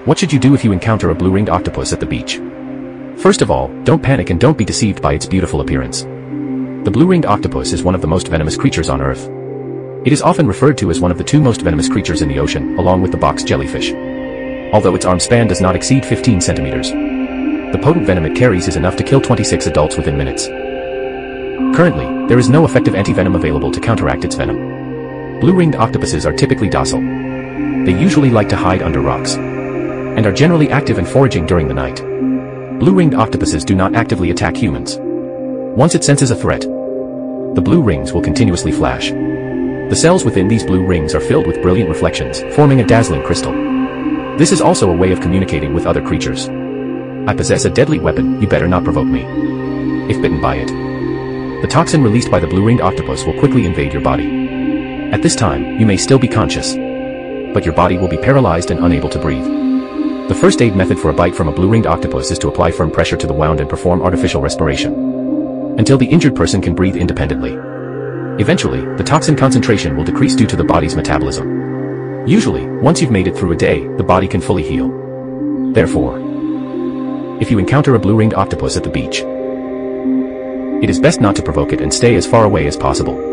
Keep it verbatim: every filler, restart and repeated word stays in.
What should you do if you encounter a blue-ringed octopus at the beach? First of all, don't panic and don't be deceived by its beautiful appearance. The blue-ringed octopus is one of the most venomous creatures on Earth. It is often referred to as one of the two most venomous creatures in the ocean, along with the box jellyfish. Although its arm span does not exceed fifteen centimeters. The potent venom it carries is enough to kill twenty-six adults within minutes. Currently, there is no effective antivenom available to counteract its venom. Blue-ringed octopuses are typically docile. They usually like to hide under rocks, and are generally active and foraging during the night. Blue-ringed octopuses do not actively attack humans. Once it senses a threat, the blue rings will continuously flash. The cells within these blue rings are filled with brilliant reflections, forming a dazzling crystal. This is also a way of communicating with other creatures. I possess a deadly weapon, you better not provoke me. If bitten by it, the toxin released by the blue-ringed octopus will quickly invade your body. At this time, you may still be conscious, but your body will be paralyzed and unable to breathe. The first aid method for a bite from a blue-ringed octopus is to apply firm pressure to the wound and perform artificial respiration, until the injured person can breathe independently. Eventually, the toxin concentration will decrease due to the body's metabolism. Usually, once you've made it through a day, the body can fully heal. Therefore, if you encounter a blue-ringed octopus at the beach, it is best not to provoke it and stay as far away as possible.